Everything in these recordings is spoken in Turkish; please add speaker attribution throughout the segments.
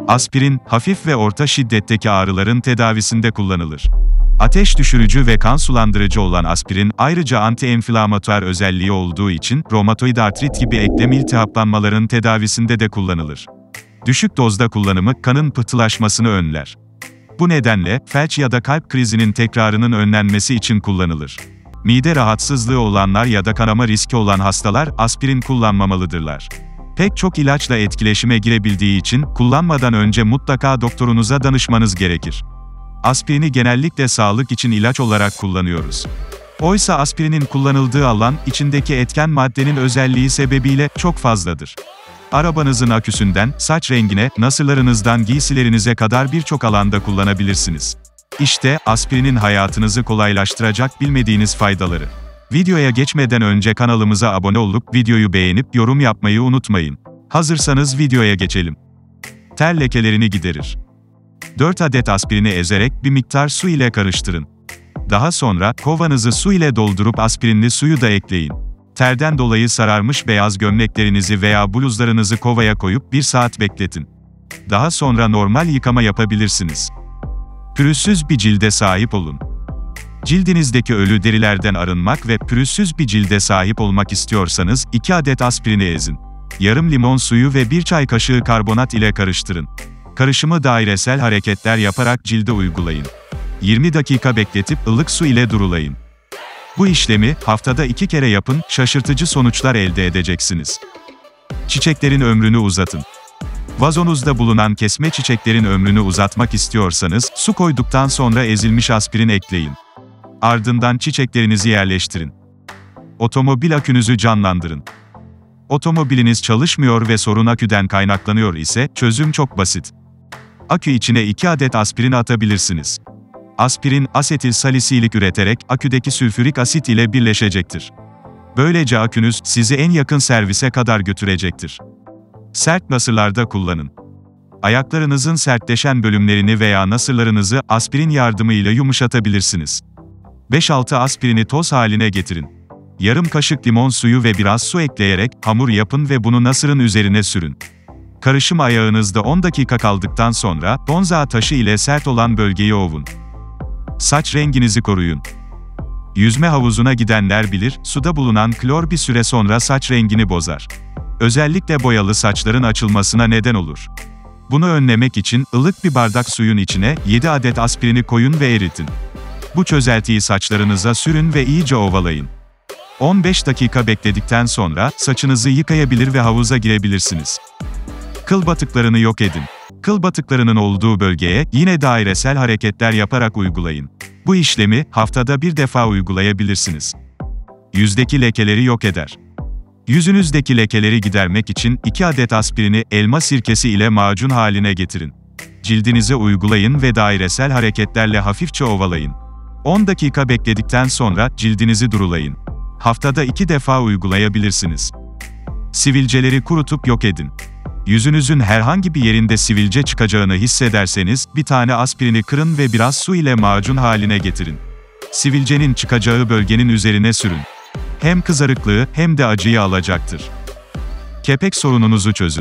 Speaker 1: Aspirin, hafif ve orta şiddetteki ağrıların tedavisinde kullanılır. Ateş düşürücü ve kan sulandırıcı olan aspirin, ayrıca anti-enflamatuar özelliği olduğu için, romatoid artrit gibi eklem iltihaplanmaların tedavisinde de kullanılır. Düşük dozda kullanımı, kanın pıhtılaşmasını önler. Bu nedenle, felç ya da kalp krizinin tekrarının önlenmesi için kullanılır. Mide rahatsızlığı olanlar ya da kanama riski olan hastalar, aspirin kullanmamalıdırlar. Pek çok ilaçla etkileşime girebildiği için, kullanmadan önce mutlaka doktorunuza danışmanız gerekir. Aspirini genellikle sağlık için ilaç olarak kullanıyoruz. Oysa aspirinin kullanıldığı alan, içindeki etken maddenin özelliği sebebiyle çok fazladır. Arabanızın aküsünden, saç rengine, nasırlarınızdan giysilerinize kadar birçok alanda kullanabilirsiniz. İşte, aspirinin hayatınızı kolaylaştıracak bilmediğiniz faydaları. Videoya geçmeden önce kanalımıza abone olup, videoyu beğenip, yorum yapmayı unutmayın. Hazırsanız videoya geçelim. Ter lekelerini giderir. 4 adet aspirini ezerek bir miktar su ile karıştırın. Daha sonra, kovanızı su ile doldurup aspirinli suyu da ekleyin. Terden dolayı sararmış beyaz gömleklerinizi veya bluzlarınızı kovaya koyup 1 saat bekletin. Daha sonra normal yıkama yapabilirsiniz. Pürüzsüz bir cilde sahip olun. Cildinizdeki ölü derilerden arınmak ve pürüzsüz bir cilde sahip olmak istiyorsanız, 2 adet aspirini ezin. Yarım limon suyu ve 1 çay kaşığı karbonat ile karıştırın. Karışımı dairesel hareketler yaparak cilde uygulayın. 20 dakika bekletip ılık su ile durulayın. Bu işlemi, haftada 2 kere yapın, şaşırtıcı sonuçlar elde edeceksiniz. Çiçeklerin ömrünü uzatın. Vazonuzda bulunan kesme çiçeklerin ömrünü uzatmak istiyorsanız, su koyduktan sonra ezilmiş aspirin ekleyin. Ardından çiçeklerinizi yerleştirin. Otomobil akünüzü canlandırın. Otomobiliniz çalışmıyor ve sorun aküden kaynaklanıyor ise, çözüm çok basit. Akü içine 2 adet aspirin atabilirsiniz. Aspirin, asetil salisilik üreterek, aküdeki sülfürik asit ile birleşecektir. Böylece akünüz, sizi en yakın servise kadar götürecektir. Sert nasırlarda kullanın. Ayaklarınızın sertleşen bölümlerini veya nasırlarınızı, aspirin yardımıyla yumuşatabilirsiniz. 5-6 aspirini toz haline getirin. Yarım kaşık limon suyu ve biraz su ekleyerek, hamur yapın ve bunu nasırın üzerine sürün. Karışım ayağınızda 10 dakika kaldıktan sonra, bonza taşı ile sert olan bölgeyi ovun. Saç renginizi koruyun. Yüzme havuzuna gidenler bilir, suda bulunan klor bir süre sonra saç rengini bozar. Özellikle boyalı saçların açılmasına neden olur. Bunu önlemek için, ılık bir bardak suyun içine, 7 adet aspirini koyun ve eritin. Bu çözeltiyi saçlarınıza sürün ve iyice ovalayın. 15 dakika bekledikten sonra, saçınızı yıkayabilir ve havuza girebilirsiniz. Kıl batıklarını yok edin. Kıl batıklarının olduğu bölgeye, yine dairesel hareketler yaparak uygulayın. Bu işlemi, haftada 1 defa uygulayabilirsiniz. Yüzdeki lekeleri yok eder. Yüzünüzdeki lekeleri gidermek için, 2 adet aspirini, elma sirkesi ile macun haline getirin. Cildinize uygulayın ve dairesel hareketlerle hafifçe ovalayın. 10 dakika bekledikten sonra, cildinizi durulayın. Haftada 2 defa uygulayabilirsiniz. Sivilceleri kurutup yok edin. Yüzünüzün herhangi bir yerinde sivilce çıkacağını hissederseniz, bir tane aspirini kırın ve biraz su ile macun haline getirin. Sivilcenin çıkacağı bölgenin üzerine sürün. Hem kızarıklığı, hem de acıyı alacaktır. Kepek sorununuzu çözün.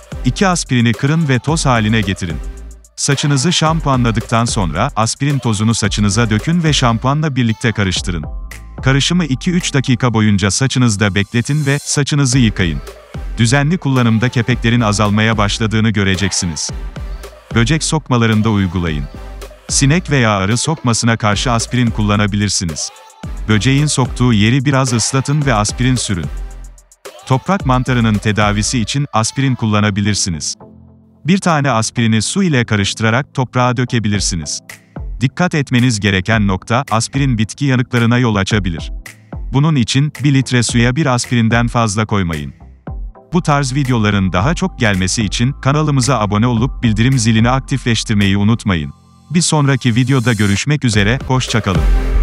Speaker 1: 2 aspirini kırın ve toz haline getirin. Saçınızı şampuanladıktan sonra, aspirin tozunu saçınıza dökün ve şampuanla birlikte karıştırın. Karışımı 2-3 dakika boyunca saçınızda bekletin ve saçınızı yıkayın. Düzenli kullanımda kepeklerin azalmaya başladığını göreceksiniz. Böcek sokmalarında uygulayın. Sinek veya arı sokmasına karşı aspirin kullanabilirsiniz. Böceğin soktuğu yeri biraz ıslatın ve aspirin sürün. Toprak mantarının tedavisi için aspirin kullanabilirsiniz. Bir tane aspirini su ile karıştırarak toprağa dökebilirsiniz. Dikkat etmeniz gereken nokta, aspirin bitki yanıklarına yol açabilir. Bunun için, 1 litre suya 1 aspirinden fazla koymayın. Bu tarz videoların daha çok gelmesi için, kanalımıza abone olup bildirim zilini aktifleştirmeyi unutmayın. Bir sonraki videoda görüşmek üzere, hoşça kalın.